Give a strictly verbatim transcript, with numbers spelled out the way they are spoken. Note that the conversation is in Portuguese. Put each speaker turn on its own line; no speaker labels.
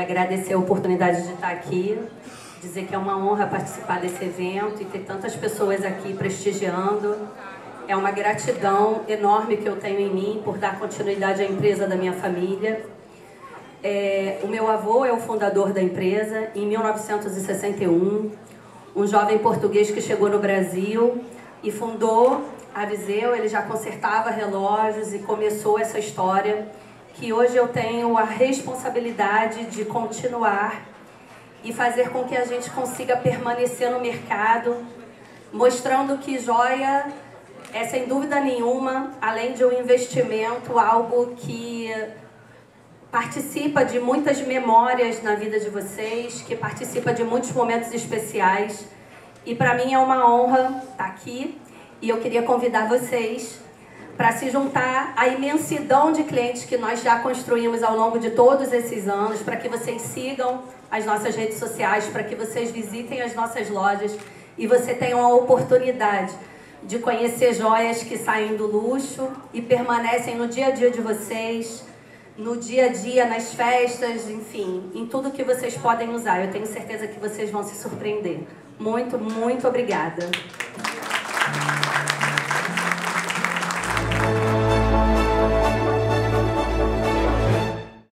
agradecer a oportunidade de estar aqui, dizer que é uma honra participar desse evento e ter tantas pessoas aqui prestigiando. É uma gratidão enorme que eu tenho em mim por dar continuidade à empresa da minha família. É, o meu avô é o fundador da empresa em mil novecentos e sessenta e um, um jovem português que chegou no Brasil e fundou a Viseu. Ele já consertava relógios e começou essa história que hoje eu tenho a responsabilidade de continuar e fazer com que a gente consiga permanecer no mercado, mostrando que joia é, sem dúvida nenhuma, além de um investimento, algo que participa de muitas memórias na vida de vocês, que participa de muitos momentos especiais. E para mim é uma honra estar aqui e eu queria convidar vocês para se juntar à imensidão de clientes que nós já construímos ao longo de todos esses anos, para que vocês sigam as nossas redes sociais, para que vocês visitem as nossas lojas e você tenha a oportunidade de conhecer joias que saem do luxo e permanecem no dia a dia de vocês, no dia a dia, nas festas, enfim, em tudo que vocês podem usar. Eu tenho certeza que vocês vão se surpreender. Muito, muito obrigada.